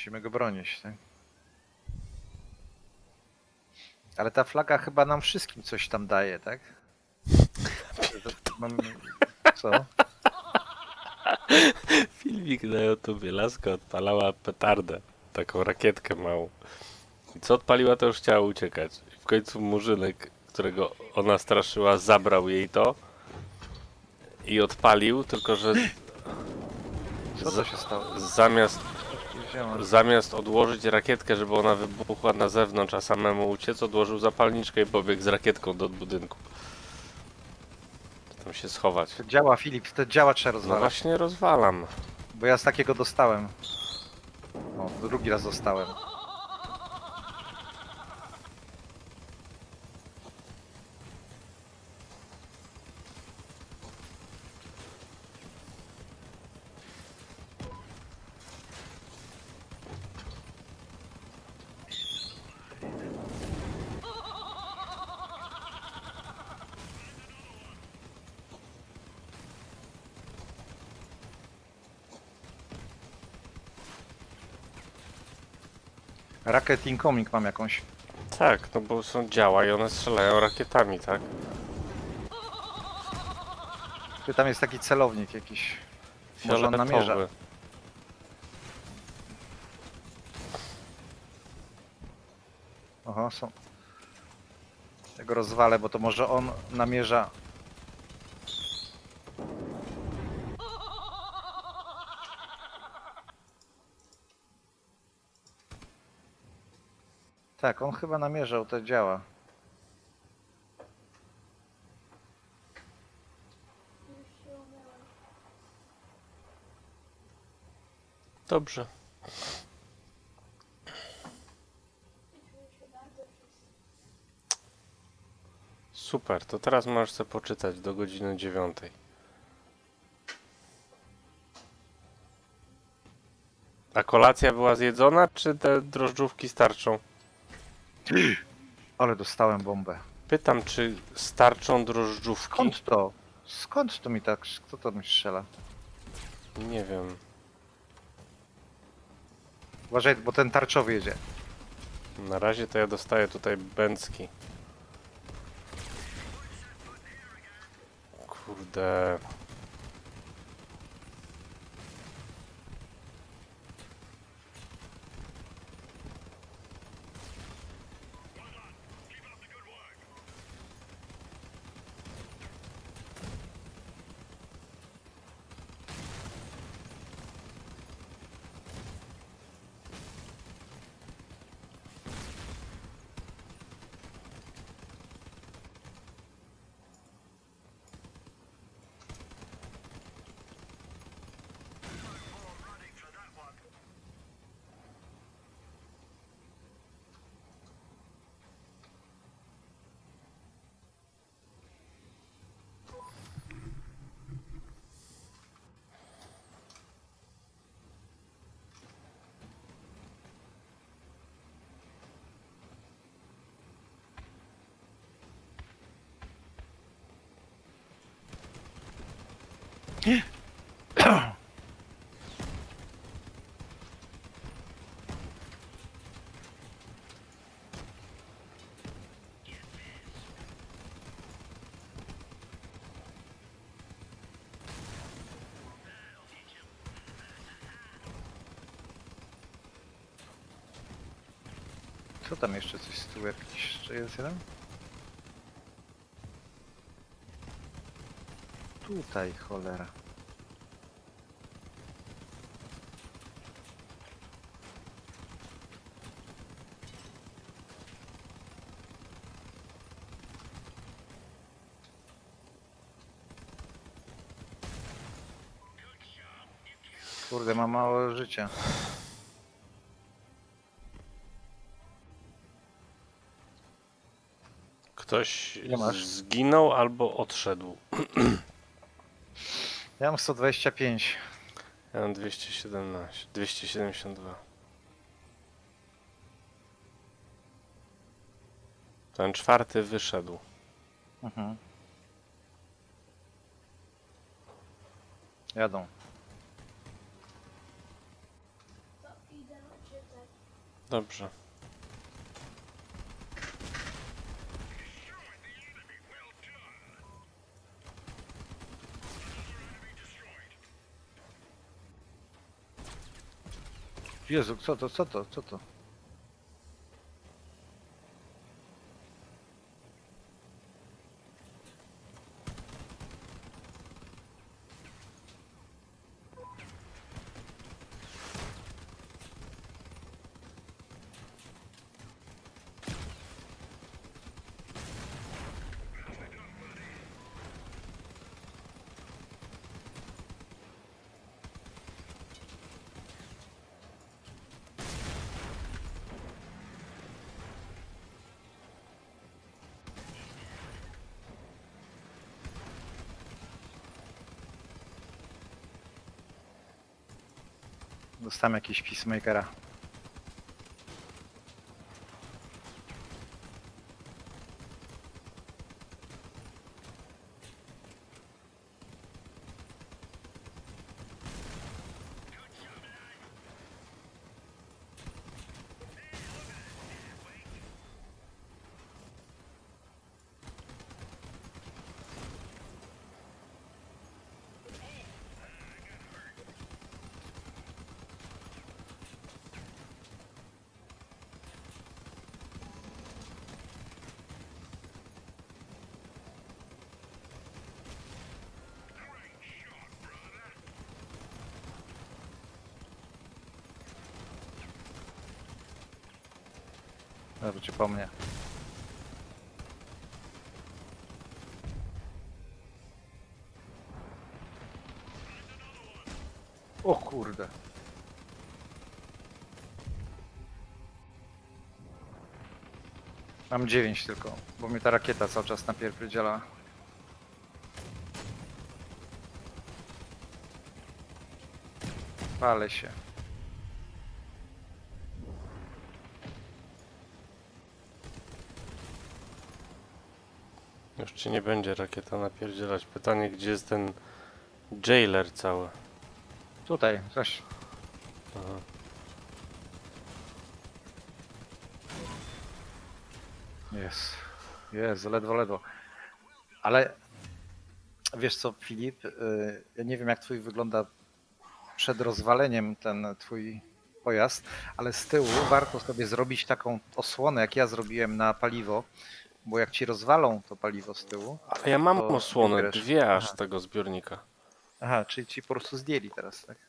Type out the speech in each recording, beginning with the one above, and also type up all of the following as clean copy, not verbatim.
Musimy go bronić, tak? Ale ta flaga chyba nam wszystkim coś tam daje, tak? Co? Filmik na YouTubie. Laska odpalała petardę. Taką rakietkę małą. I co odpaliła, to już chciała uciekać. I w końcu murzynek, którego ona straszyła, zabrał jej to i odpalił, tylko że Co to się stało? zamiast odłożyć rakietkę, żeby ona wybuchła na zewnątrz, a samemu uciec, odłożył zapalniczkę i pobiegł z rakietką do budynku. Tam się schować. To działa, Filip, te działa trzeba No rozwalać. właśnie rozwalam. Bo ja z takiego dostałem. O, drugi raz dostałem. Rocket incoming mam jakąś. Tak, no bo są działa i one strzelają rakietami, tak? Tam jest taki celownik jakiś. Może on namierza. Fioletowy. Oho, są. Tego rozwalę, bo to może on namierza. Tak, on chyba namierzał, to działa. Dobrze. Super, to teraz możesz sobie poczytać do godziny 9. A kolacja była zjedzona, czy te drożdżówki starczą? Ale dostałem bombę. Pytam, czy starczą drożdżówki? Skąd to? Skąd to mi tak? Kto to mi strzela? Nie wiem. Uważaj, bo ten tarczowy jedzie. Na razie to ja dostaję tutaj bęcki. Kurde. Co tam jeszcze coś z tyłu? Jakiś jeszcze jest jeden? Tutaj, cholera. Kurde, ma mało życia. Ktoś Ile masz? zginął albo odszedł. Ja mam 125. Ja mam 217, 272. Ten czwarty wyszedł. Mhm. Jadą. To idę do ciebie. Dobrze. Jezu, co to, co to, co to? Dostałem jakiś peacemakera. Wróci po mnie. O kurde. Mam 9 tylko, bo mnie ta rakieta cały czas napierdziela. Palę się. Już ci nie będzie rakieta napierdzielać. Pytanie, gdzie jest ten jailer cały? Tutaj, coś. Aha. Jest, ledwo, ledwo. Ale wiesz co, Filip, ja nie wiem jak twój wygląda przed rozwaleniem ten twój pojazd, ale z tyłu warto sobie zrobić taką osłonę, jak ja zrobiłem na paliwo, bo jak ci rozwalą to paliwo z tyłu... Ale ja mam to osłonę, wygrasz. dwie aż Aha. tego zbiornika. Aha, czyli ci po prostu zdjęli teraz, tak?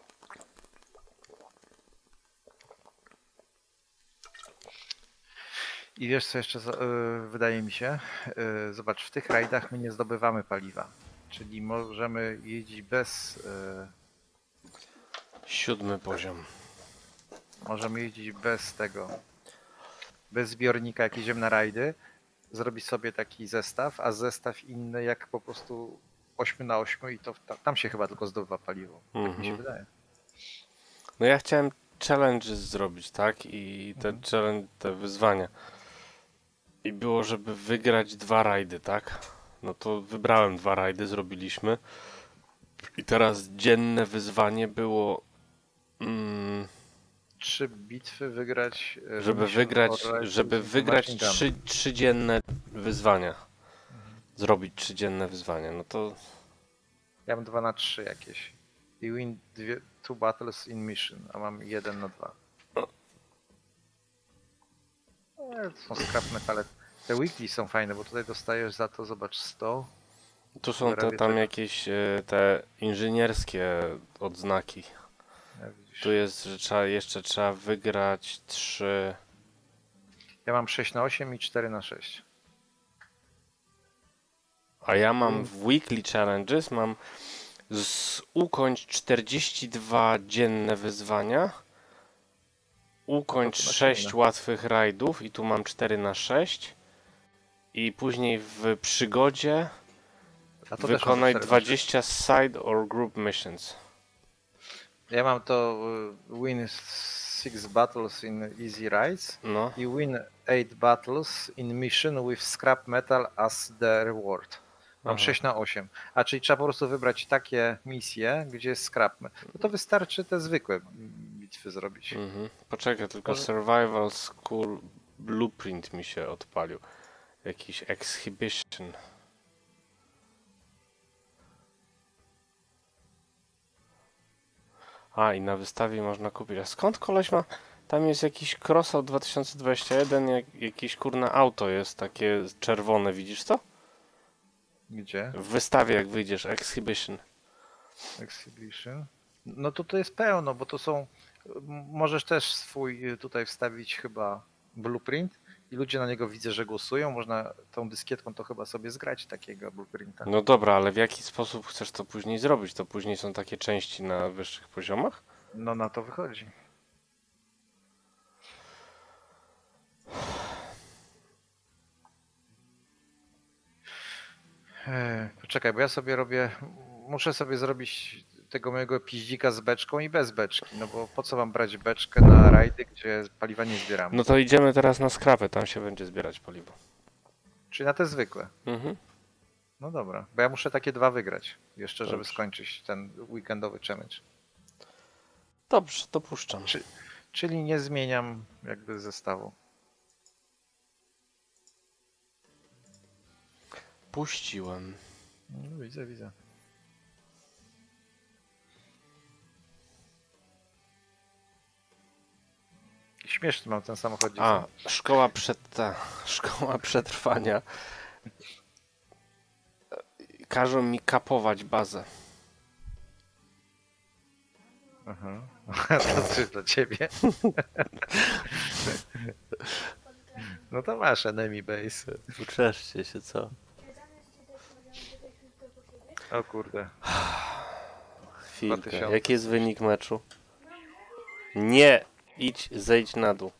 I wiesz co jeszcze wydaje mi się? Zobacz, w tych rajdach my nie zdobywamy paliwa, czyli możemy jeździć bez... 7. poziom. Możemy jeździć bez tego, bez zbiornika, jak jedziemy na rajdy, zrobić sobie taki zestaw, a zestaw inny jak po prostu 8 na 8 i to tam się chyba tylko zdobywa paliwo, tak mi się wydaje. No ja chciałem challenges zrobić, tak? I te wyzwania. I było, żeby wygrać 2 rajdy, tak? No to wybrałem 2 rajdy, zrobiliśmy. I teraz dzienne wyzwanie było... 3 bitwy wygrać, żeby wygrać 3 dzienne wyzwania. Zrobić 3 dzienne wyzwania. No to Ja mam 2 na 3 jakieś. I win 2 battles in mission, a mam 1 na 2. To są scrap metale. Te weekly są fajne, bo tutaj dostajesz za to, zobacz, 100. tu są te tam jakieś te inżynierskie odznaki. Tu jest, że jeszcze trzeba wygrać 3. Ja mam 6 na 8 i 4 na 6. A ja mam w weekly challenges, mam ukończ 42 dzienne wyzwania, ukończ 6 łatwych rajdów i tu mam 4 na 6 i później w przygodzie wykonaj 20 side or group missions. Ja mam to win 6 battles in easy rides i win 8 battles in mission with scrap metal as the reward. Mam 6 na 8. A czyli trzeba po prostu wybrać takie misje, gdzie jest scrap metal. No to wystarczy te zwykłe bitwy zrobić. Poczekaj, tylko Survival School Blueprint mi się odpalił. Jakiś Exhibition. A, i na wystawie można kupić. A skąd koleś ma? Tam jest jakiś Crossout 2021, jakiś kurna auto jest takie czerwone, widzisz to? Gdzie? W wystawie jak wyjdziesz, Exhibition. Exhibition. No to jest pełno, bo to są... Możesz też swój tutaj wstawić chyba blueprint i ludzie na niego widzę, że głosują. Można tą dyskietką to chyba sobie zgrać takiego blueprinta. No dobra, ale w jaki sposób chcesz to później zrobić? To później są takie części na wyższych poziomach? No na to wychodzi. Poczekaj, bo ja sobie robię... Muszę sobie zrobić tego mojego piździka z beczką i bez beczki, no bo po co mam brać beczkę na rajdy, gdzie paliwa nie zbieramy? No to idziemy teraz na skrapę, tam się będzie zbierać paliwo. Czyli na te zwykłe. No dobra, bo ja muszę takie 2 wygrać jeszcze, żeby Dobrze. skończyć ten weekendowy challenge. Dobrze, dopuszczam. Czyli nie zmieniam jakby zestawu. Puściłem. No, widzę. Śmieszny mam ten samochód. A, szkoła przetrwania. Każą mi kapować bazę. Aha. To czy dla ciebie? No to masz enemy base. Uczeszcie się, co? O kurde. Chwilkę. 2000. Jaki jest wynik meczu? Nie! Idź, zejdź na dół.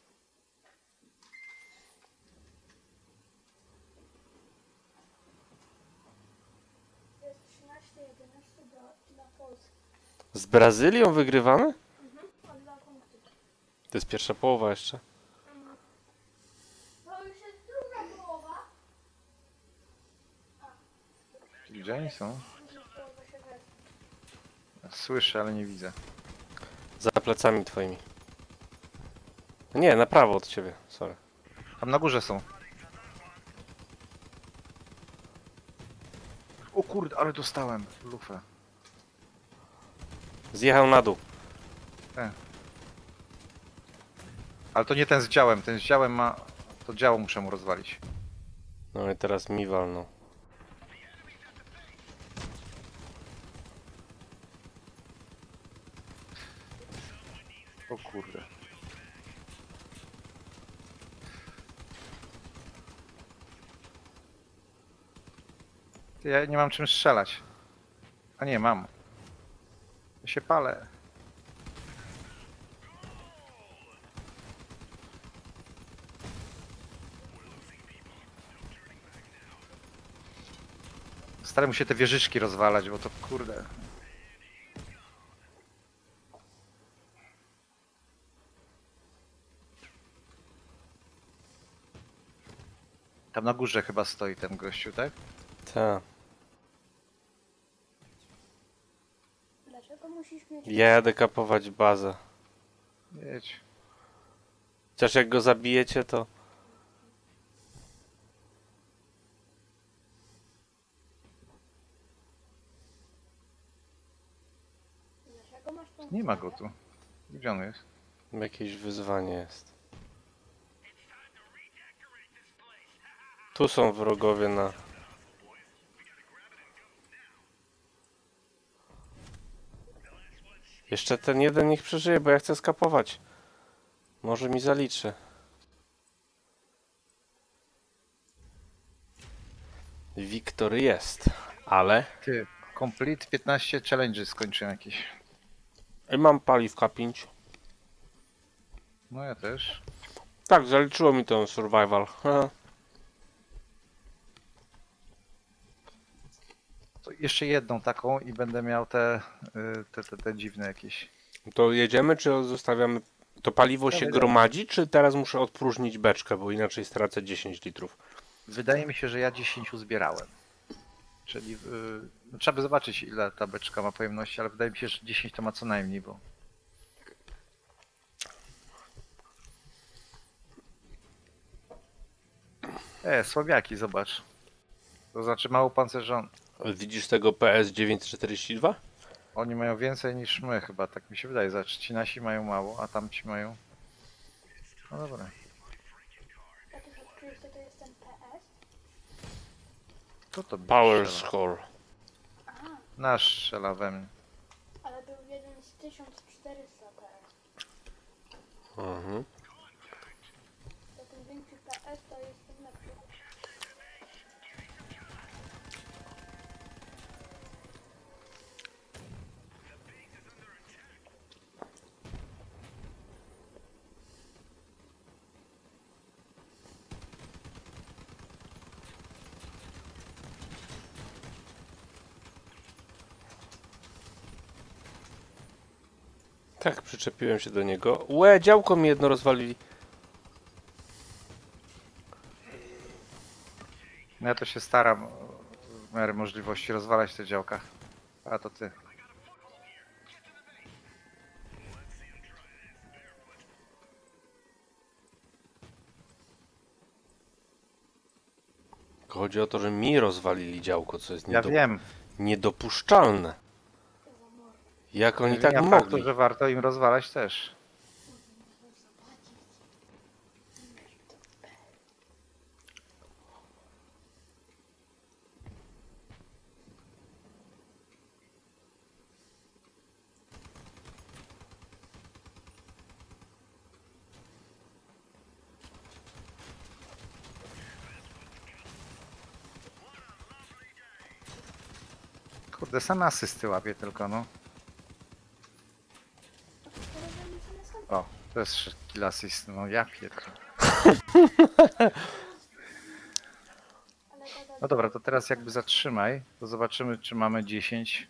Jest 13-11 dla Polski. Z Brazylią wygrywamy? O 2 punkty. To jest pierwsza połowa jeszcze. To już jest druga połowa. Gdzie oni są? Druga połowa się wezmie. Słyszę, ale nie widzę. Za plecami twoimi. Nie, na prawo od ciebie, sorry. Tam na górze są. O kurde, ale dostałem lufę. Zjechał na dół. Ale to nie ten z działem. Ten z działem ma... To działo muszę mu rozwalić. No i teraz mi walną. O kurde. Ja nie mam czym strzelać. A nie, mam. Ja się palę. Staram mu się te wieżyczki rozwalać, bo to kurde. Tam na górze chyba stoi ten gościu, tak? Tak. Dlaczego musisz mieć... Jadę kapować bazę. Jedź. Chociaż jak go zabijecie, to... Dlaczego masz tą Nie ma flagę? go tu. Gdzie on jest? Jakieś wyzwanie jest. Tu są wrogowie na... Jeszcze ten jeden niech przeżyje, bo ja chcę skapować. Może mi zaliczy. Wiktor jest, ale... Ty, complete 15 challenge skończyłem jakieś. I mam paliwka 5. No ja też. Tak, zaliczyło mi ten survival. To jeszcze jedną taką i będę miał te dziwne jakieś. To jedziemy, czy zostawiamy... To paliwo się Dawaj, gromadzi, czy teraz muszę odpróżnić beczkę, bo inaczej stracę 10 litrów. Wydaje mi się, że ja 10 zbierałem. Czyli no, trzeba by zobaczyć, ile ta beczka ma pojemności, ale wydaje mi się, że 10 to ma co najmniej, bo Słabiaki, zobacz. To znaczy mało pancerzon. Widzisz tego PS942? Oni mają więcej niż my chyba, tak mi się wydaje. Zobacz, ci nasi mają mało, a tamci mają... No dobra. Jak już odkryłeś, to jest ten PS? Kto to mnie Power strzela? Score. Aha, Nasz strzela we mnie. ale był jeden z 1400 PS. Mhm. To ten większy PS to jest ten lepszy. Tak, przyczepiłem się do niego. Łe, działko mi jedno rozwalili. No ja to się staram w miarę możliwości rozwalać te działka. A to ty. Tylko chodzi o to, że mi rozwalili działko, co jest Ja wiem. niedopuszczalne. Jak oni Nie tak faktu, mogli? że warto im rozwalać też. Kurde, same asysty łapie tylko, no. No to teraz będzie co następne. O, to jest kill assist, no ja pierdolę. Ale gada, No dobra, to teraz jakby zatrzymaj, to zobaczymy, czy mamy 10.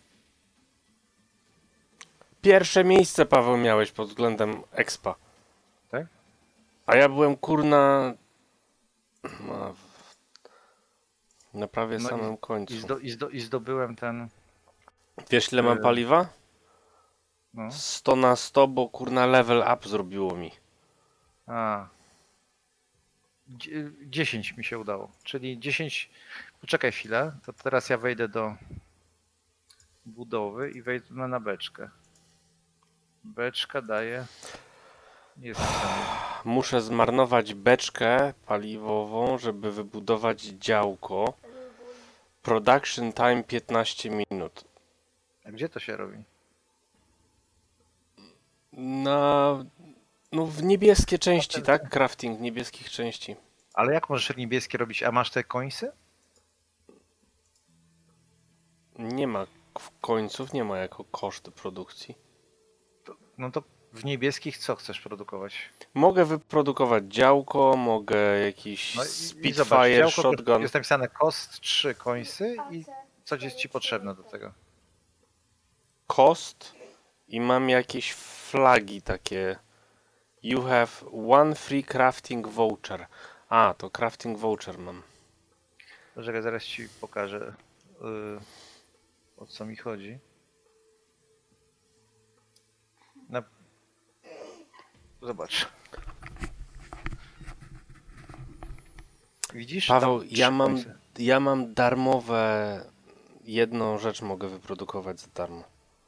Pierwsze miejsce, Paweł, miałeś pod względem expa. Tak? A ja byłem kurna na prawie No samym końcu. I zdobyłem ten... Wiesz, ile mam paliwa? No. 100 na 100, bo kurna level up zrobiło mi. A. 10 mi się udało, czyli 10... Poczekaj chwilę, to teraz ja wejdę do budowy i wejdę na beczkę. Beczka daje... Nie jest napisane. Muszę zmarnować beczkę paliwową, żeby wybudować działko. Production time 15 minut. A gdzie to się robi? No w niebieskie części, tak? Crafting niebieskich części. Ale jak możesz niebieskie robić? A masz te końsy? Nie ma końców, nie ma jako koszt produkcji. No to w niebieskich co chcesz produkować? Mogę wyprodukować działko, mogę jakiś No Spitfire, działko shotgun. jest napisane cost 3 końsy i AC, co jest ci potrzebne do tego? Cost i mam jakieś flagi takie. You have one free crafting voucher. A, to crafting voucher mam. Poczekaj, zaraz ci pokażę o co mi chodzi. No, zobacz. Widzisz? Paweł, Tam trzy końce. ja mam darmowe. Jedną rzecz mogę wyprodukować za darmo.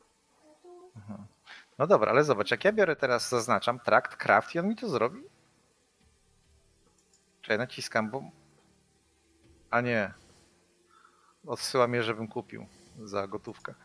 No dobra, ale zobacz, jak ja biorę teraz, zaznaczam tract, craft i on mi to zrobi? Czekaj, naciskam, bo... A nie. Odsyła mnie, żebym kupił za gotówkę.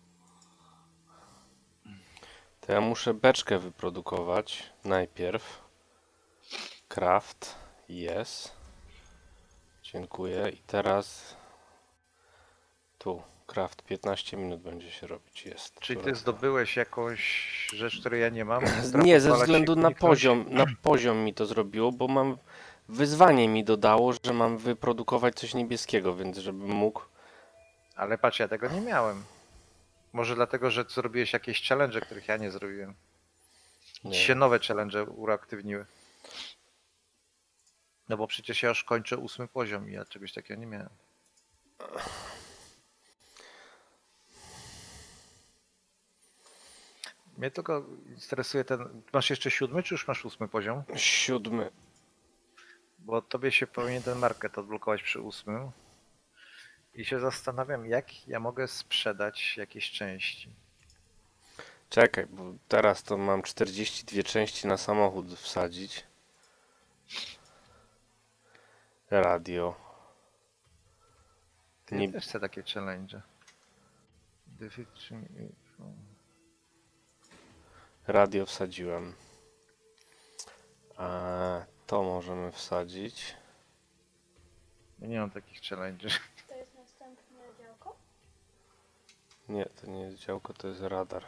To ja muszę beczkę wyprodukować najpierw. Craft, yes. Dziękuję. I teraz tu, craft 15 minut będzie się robić, jest. Czyli ty Dobra. zdobyłeś jakąś rzecz, której ja nie mam? Nie, ze Pozwala ci względu na uniknąć? na poziom mi to zrobiło, bo mam wyzwanie mi dodało, że mam wyprodukować coś niebieskiego, więc żebym mógł. Ale patrz, ja tego nie miałem. Może dlatego, że zrobiłeś jakieś challenge, których ja nie zrobiłem. Nie. Ci się nowe challenge uaktywniły. No bo przecież ja już kończę 8 poziom i ja czegoś takiego nie miałem. Mnie tylko interesuje ten... Masz jeszcze 7, czy już masz 8 poziom? 7. Bo tobie się powinien ten market odblokować przy 8. I się zastanawiam, jak ja mogę sprzedać jakieś części. Czekaj, bo teraz to mam 42 części na samochód wsadzić. Radio. Ja Nie, też chcę takie challenge. Defeat czy- radio wsadziłem. A to możemy wsadzić. Ja nie mam takich challenge. To jest następne działko? Nie, to nie jest działko, to jest radar.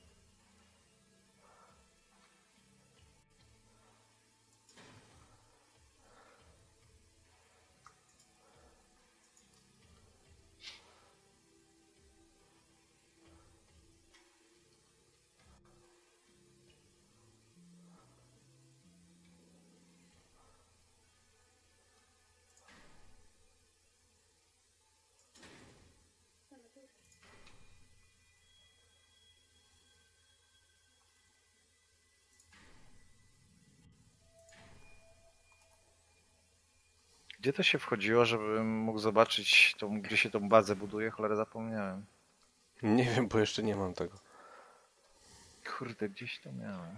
Gdzie to się wchodziło, żebym mógł zobaczyć, gdzie się tą bazę buduje? Cholera, zapomniałem. Nie wiem, bo jeszcze nie mam tego. Kurde, gdzieś to miałem.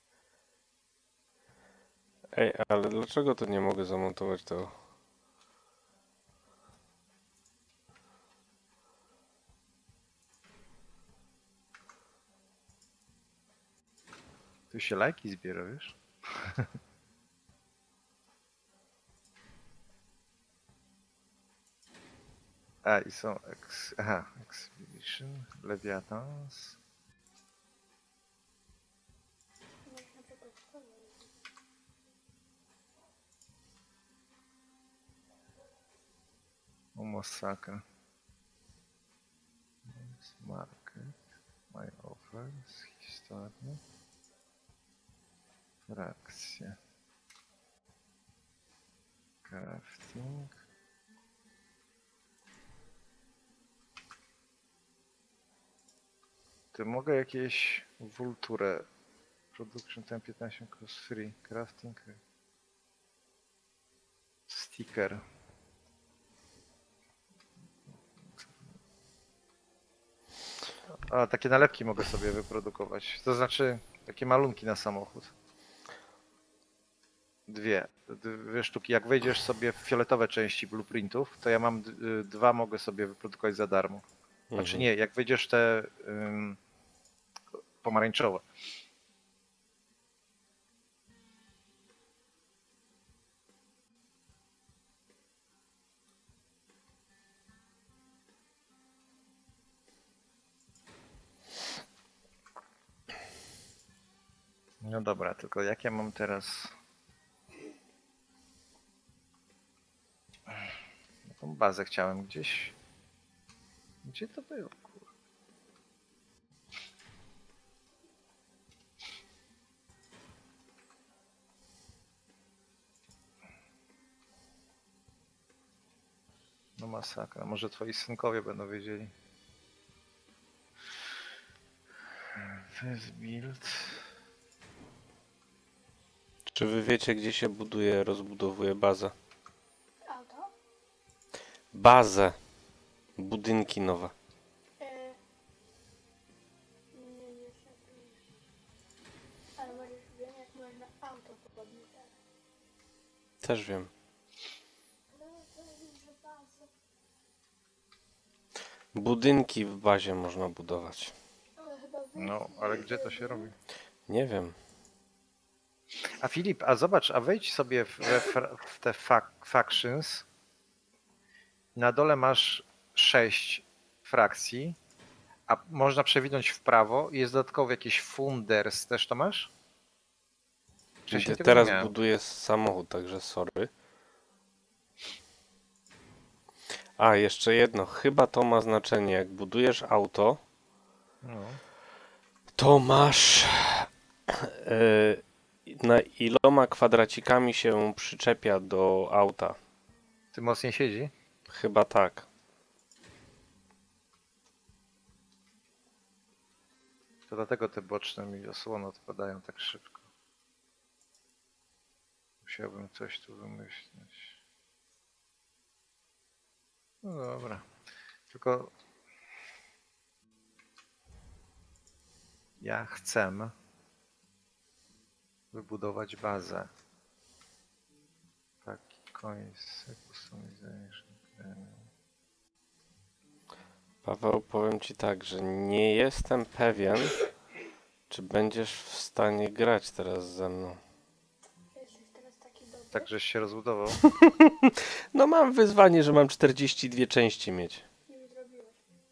Ej, ale dlaczego to nie mogę zamontować tego? Tu się lajki zbiera, wiesz? A, i są Expedition, Leviathans. Można potestować. O, masakra. Market, my offers, historia. Frakcje. Crafting. Ty mogę jakieś Vulture. Production time 15 cost free. Crafting. Sticker. A, takie nalepki mogę sobie wyprodukować. To znaczy takie malunki na samochód. Dwie sztuki. Jak wejdziesz sobie w fioletowe części blueprintów, to ja mam dwa, mogę sobie wyprodukować za darmo. Znaczy nie, jak wejdziesz te pomarańczowe. No dobra, tylko jak ja mam teraz... Tą bazę chciałem gdzieś... Gdzie to było? Kur- No masakra, może twoi synkowie będą wiedzieli. First build. Czy wy wiecie, gdzie się buduje, rozbudowuje bazę? Auto? Bazę. Budynki nowe. Nie się. Ale możesz wiem, jak można auto podnieść. Też wiem. No to jest że bazę. Budynki w bazie można budować. Ale chyba No, ale gdzie to się robi? Nie wiem. A Filip, a zobacz, a wejdź sobie w te factions. Na dole masz 6 frakcji, a można przewinąć w prawo i jest dodatkowo jakieś funders, też to masz? Wcześniej tego nie Teraz miałem. buduję samochód, także sorry. A, jeszcze jedno. Chyba to ma znaczenie. Jak budujesz auto, No. to masz na iloma kwadracikami się przyczepia do auta. Ty mocniej siedzi? Chyba tak. To dlatego te boczne mi osłony odpadają tak szybko. Musiałbym coś tu wymyślić. No dobra. Tylko ja chcę wybudować bazę. Taki końc. Paweł, powiem ci tak, że nie jestem pewien, czy będziesz w stanie grać teraz ze mną. Jesteś teraz taki dobry. Tak, żeś się rozbudował. No mam wyzwanie, że mam 42 części mieć. Nie mi zrobiłeś.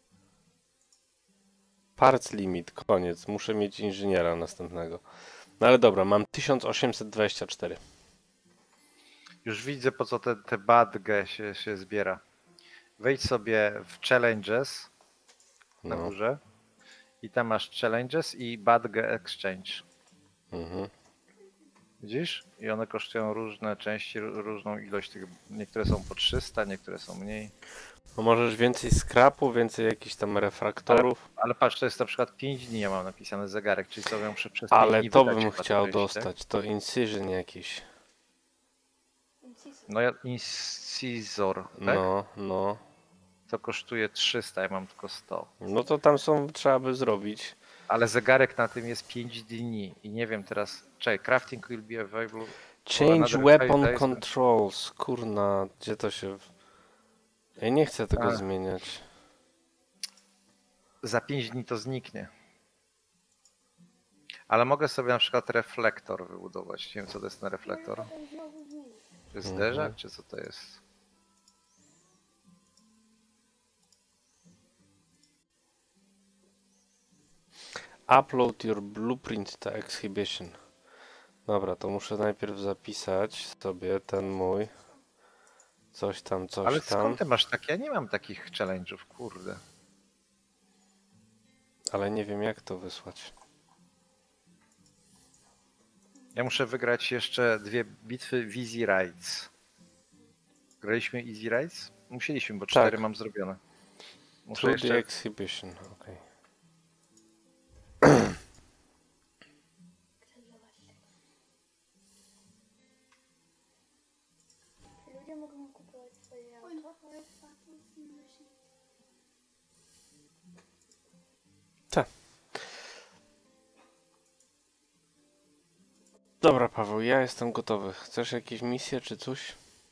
Parts limit, koniec. Muszę mieć inżyniera następnego. No ale dobra, mam 1824. Już widzę, po co te badge się zbiera. Wejdź sobie w challenges na No. górze i tam masz challenges i badge exchange. Mhm. Widzisz? I one kosztują różne części, różną ilość tych. Niektóre są po 300, niektóre są mniej. No możesz więcej scrapu, więcej jakichś tam refraktorów. Ale patrz, to jest na przykład 5 dni, ja mam napisany zegarek, czyli sobie muszę przez 5 Ale dni to wydać bym chyba chciał te części, tak? dostać. To incision jakiś. Incisor. No ja Incisor, tak? No. To kosztuje 300, ja mam tylko 100. No to tam są, trzeba by zrobić. Ale zegarek na tym jest 5 dni i nie wiem teraz. Czekaj, crafting will be available. Change another weapon 5 days. controls. Kurna, gdzie to się... Ja nie chcę tego A. zmieniać. Za 5 dni to zniknie. Ale mogę sobie na przykład reflektor wybudować. Nie wiem, co to jest na reflektor. Potem znowu zmienić. Czy zderzak, czy co to jest? Upload your blueprint to exhibition. Dobra, to muszę najpierw zapisać sobie ten mój. Coś tam. Ale skąd ty masz takie? Ja nie mam takich challenge'ów, kurde. Ale nie wiem jak to wysłać. Ja muszę wygrać jeszcze 2 bitwy w Easy Rides. Graliśmy Easy Rides? Musieliśmy, bo 4 mam zrobione. Muszę To the jeszcze... exhibition, okej. Czy ludzie mogą kupować swoje auto? Dobra, Paweł, ja jestem gotowy. Chcesz jakieś misje czy coś?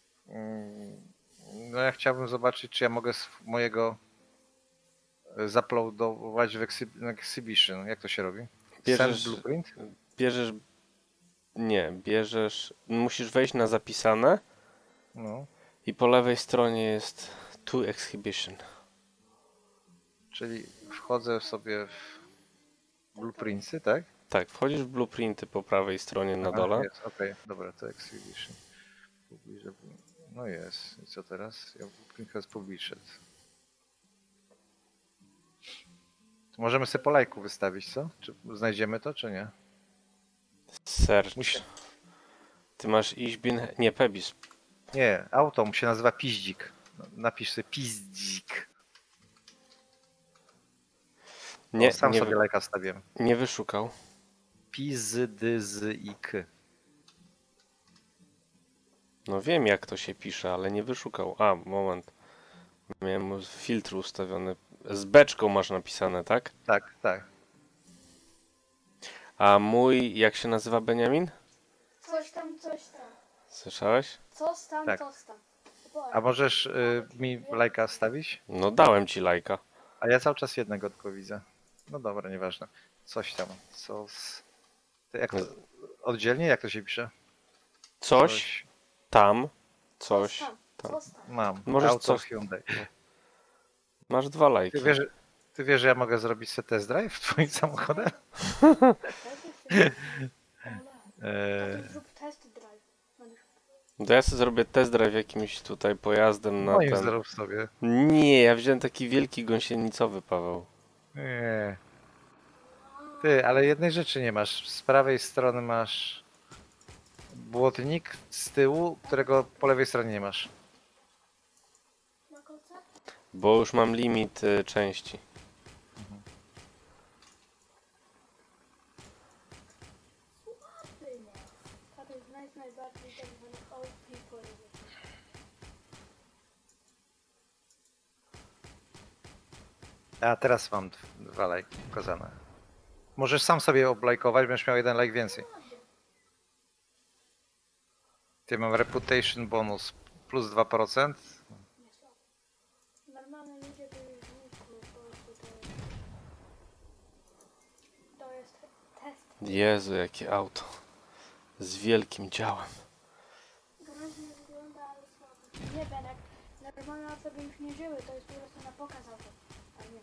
No ja chciałbym zobaczyć, czy ja mogę mojego zaploadować w Exhibition. Jak to się robi? Bierzesz- Send blueprint? Bierzesz... Nie, bierzesz... Musisz wejść na zapisane No. i po lewej stronie jest to exhibition. Czyli wchodzę sobie w blueprintsy, tak? Tak, wchodzisz w blueprinty po prawej stronie na dole. Jest, okej, dobra, to Exhibition. No jest. I co teraz? Ja blueprint has published. To możemy sobie po lajku wystawić, co? Czy znajdziemy to, czy nie? Search. Musi- Ty masz Iźbin... Nie, Pebis. Nie, auto się nazywa Piździk. Napisz sobie Piździk. Nie, Sam nie, sobie lajka wstawiłem. nie wyszukał. Pizdyzik. No wiem jak to się pisze, ale nie wyszukał. A, moment. Miałem filtr ustawiony. Z beczką masz napisane, tak? Tak, tak. A mój, jak się nazywa Beniamin? Coś tam, coś tam. Słyszałeś? Coś tam, Tak. coś tam. A możesz mi lajka wstawić? No dałem ci lajka. A ja cały czas jednego tylko widzę. No dobra, nieważne. Coś tam. To jak to, oddzielnie? Jak to się pisze? Coś, tam, Coś coś. tam. tam. Coś tam. Mam. Możesz Auto coś- Hyundai. Masz 2 lajki. Ty wiesz, że ja mogę zrobić sobie test drive twoim samochodem? Najpierw zrób test drive. To ja sobie zrobię test drive jakimś tutaj pojazdem na Moim ten... zrób sobie. Nie, ja wziąłem taki wielki gąsienicowy, Paweł. Nie. Ty, ale jednej rzeczy nie masz. Z prawej strony masz błotnik z tyłu, którego po lewej stronie nie masz. Na kolce? Bo już mam limit części. Ona jest najbardziej tak zwanych old people. A teraz mam 2 lajki pokazane. Możesz sam sobie oblajkować, będziesz miał 1 like więcej. Ty mam reputation bonus plus 2%. Nie słabo. Normalne ludzie by już znikły, po prostu to jest test. Jezu, jakie auto. Z wielkim działem. Groźnie wygląda, ale słabo. Nie, Benek. Normalne osoby już nie żyły, to jest po prostu na pokaz auto. A nie.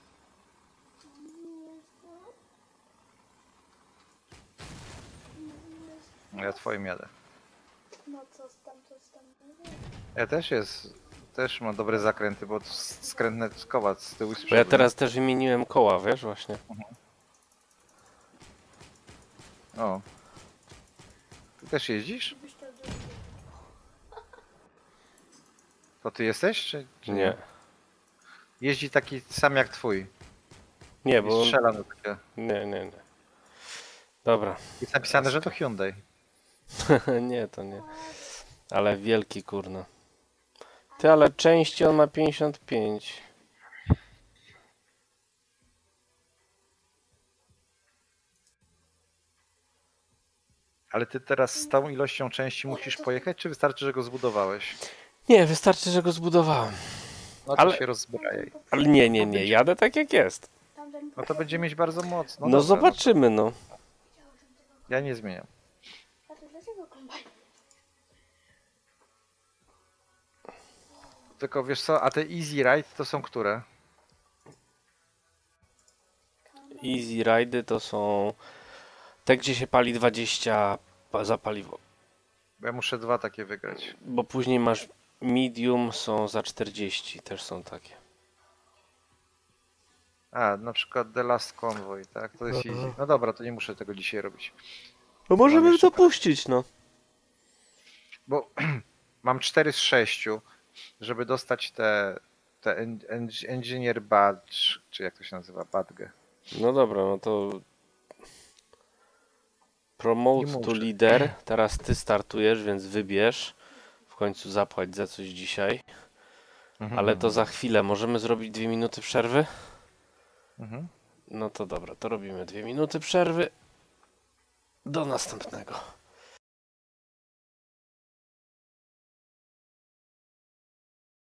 Ja twoim jadę. No co tam, nie wiem. Ja też mam dobre zakręty, bo skrętne koła z tyłu i z Bo przodu. ja teraz też wymieniłem koła, wiesz, właśnie. O. Ty też jeździsz? Byś to zrobił. To ty jesteś, czy Nie. Jeździ taki sam jak twój. Nie, I bo on... strzela na takie. Nie. Dobra. Jest napisane, że to Hyundai. Nie, to nie. Ale wielki, kurna. Ty, ale części on ma 55. Ale ty teraz z tą ilością części musisz pojechać, czy wystarczy, że go zbudowałeś? Nie, wystarczy, że go zbudowałem. No to Ale- się rozbrajaj. Ale nie, jadę tak jak jest. Tamten No to będzie mieć bardzo mocno. No dobra, zobaczymy, no. Ja nie zmieniam. A to dlaczego kombajn? Tylko wiesz co, a te Easy Ride to są które? Easy Ride'y to są te, gdzie się pali 20 za paliwo. Bo ja muszę 2 takie wygrać. Bo później masz medium, są za 40, też są takie. A, na przykład The Last Convoy, tak? To jest easy. No dobra, to nie muszę tego dzisiaj robić. No Mam możemy jeszcze to puścić, no. Bo mam 4 z 6, żeby dostać te Engineer Badge, czy jak to się nazywa, badge. No dobra, no to Nie promote to muszę. leader. Teraz ty startujesz, więc wybierz. W końcu zapłać za coś dzisiaj. Ale to za chwilę. Możemy zrobić 2 minuty przerwy? Mhm. No to dobra, to robimy 2 minuty przerwy. Do następnego.